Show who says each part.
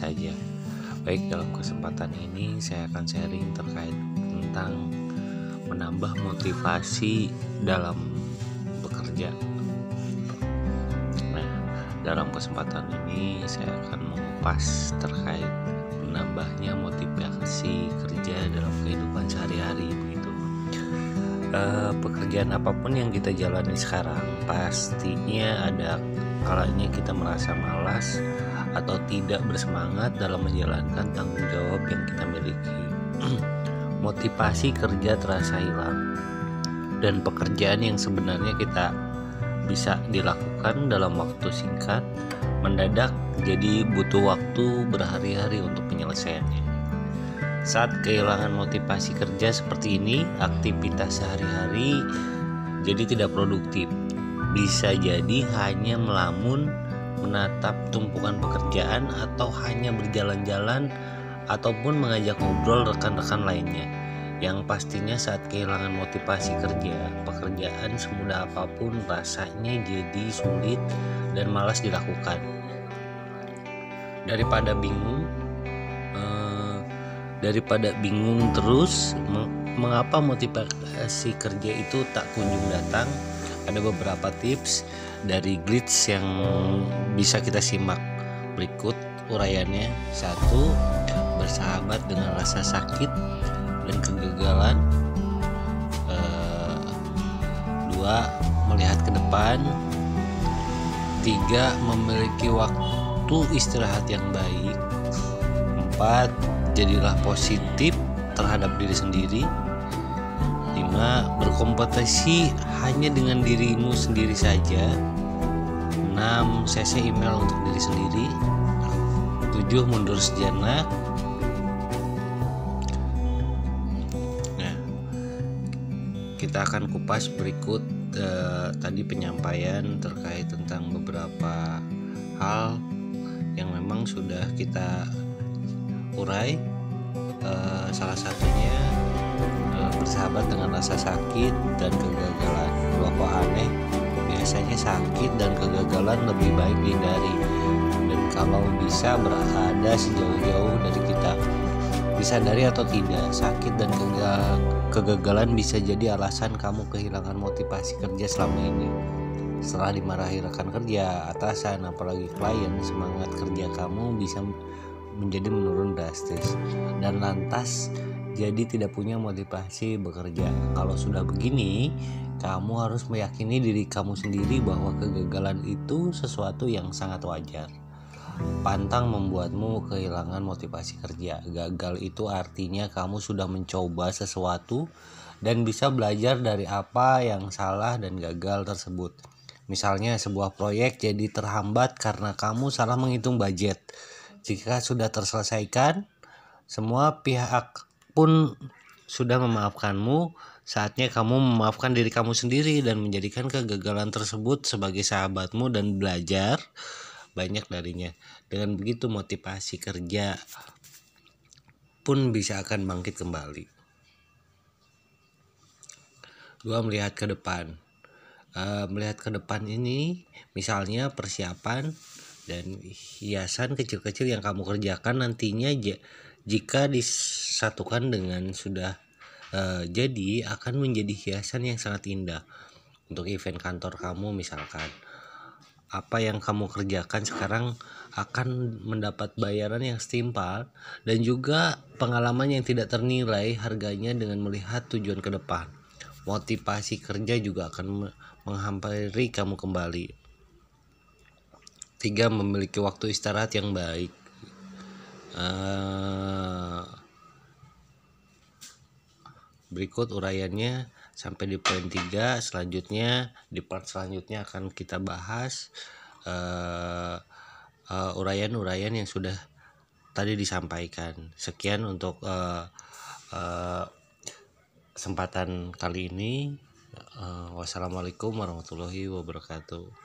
Speaker 1: saja. Baik, dalam kesempatan ini saya akan sharing terkait tentang menambah motivasi dalam bekerja. Nah, dalam kesempatan ini saya akan mengupas terkait menambahnya motivasi kerja dalam kehidupan sehari-hari begitu. Pekerjaan apapun yang kita jalani sekarang pastinya ada kalanya kita merasa malas atau tidak bersemangat dalam menjalankan tanggung jawab yang kita miliki. Motivasi kerja terasa hilang, dan pekerjaan yang sebenarnya kita bisa dilakukan dalam waktu singkat mendadak jadi butuh waktu berhari-hari untuk penyelesaiannya. Saat kehilangan motivasi kerja seperti ini, aktivitas sehari-hari jadi tidak produktif. Bisa jadi hanya melamun, menatap tumpukan pekerjaan, atau hanya berjalan-jalan ataupun mengajak ngobrol rekan-rekan lainnya. Yang pastinya saat kehilangan motivasi kerja, pekerjaan semudah apapun rasanya jadi sulit dan malas dilakukan. Daripada bingung terus mengapa motivasi kerja itu tak kunjung datang, ada beberapa tips dari Glitz yang bisa kita simak berikut uraiannya. 1. Bersahabat dengan rasa sakit dan kegagalan. 2. Melihat ke depan. 3. Memiliki waktu istirahat yang baik. 4. Jadilah positif terhadap diri sendiri. 5. Berkompetisi hanya dengan dirimu sendiri saja. 6. CC email untuk diri sendiri. 7. Mundur sejenak. Nah, kita akan kupas berikut tadi penyampaian terkait tentang beberapa hal yang memang sudah kita urai. Salah satunya bersahabat dengan rasa sakit dan kegagalan. Loh, kok aneh? Biasanya sakit dan kegagalan lebih baik dihindari, dan kalau bisa berada sejauh-jauh dari kita. Disadari atau tidak, sakit dan kegagalan bisa jadi alasan kamu kehilangan motivasi kerja selama ini. Setelah dimarahi rekan kerja, atasan, apalagi klien, semangat kerja kamu bisa menjadi menurun drastis, dan lantas jadi tidak punya motivasi bekerja. Kalau sudah begini, kamu harus meyakini diri kamu sendiri bahwa kegagalan itu sesuatu yang sangat wajar. Pantang membuatmu kehilangan motivasi kerja. Gagal itu artinya kamu sudah mencoba sesuatu dan bisa belajar dari apa yang salah dan gagal tersebut. Misalnya sebuah proyek jadi terhambat karena kamu salah menghitung budget. Jika sudah terselesaikan, semua pihak pun sudah memaafkanmu, saatnya kamu memaafkan diri kamu sendiri dan menjadikan kegagalan tersebut sebagai sahabatmu dan belajar banyak darinya. Dengan begitu motivasi kerja pun bisa akan bangkit kembali. 2. Melihat ke depan. Melihat ke depan ini misalnya persiapan dan hiasan kecil-kecil yang kamu kerjakan nantinya jika disatukan dengan sudah jadi akan menjadi hiasan yang sangat indah untuk event kantor kamu. Misalkan apa yang kamu kerjakan sekarang akan mendapat bayaran yang setimpal dan juga pengalaman yang tidak ternilai harganya dengan melihat tujuan ke depan. Motivasi kerja juga akan menghampiri kamu kembali. 3. Memiliki waktu istirahat yang baik. Berikut uraiannya sampai di poin 3. Selanjutnya di part selanjutnya akan kita bahas uraian-uraian yang sudah tadi disampaikan. Sekian untuk kesempatan kali ini. Wassalamualaikum warahmatullahi wabarakatuh.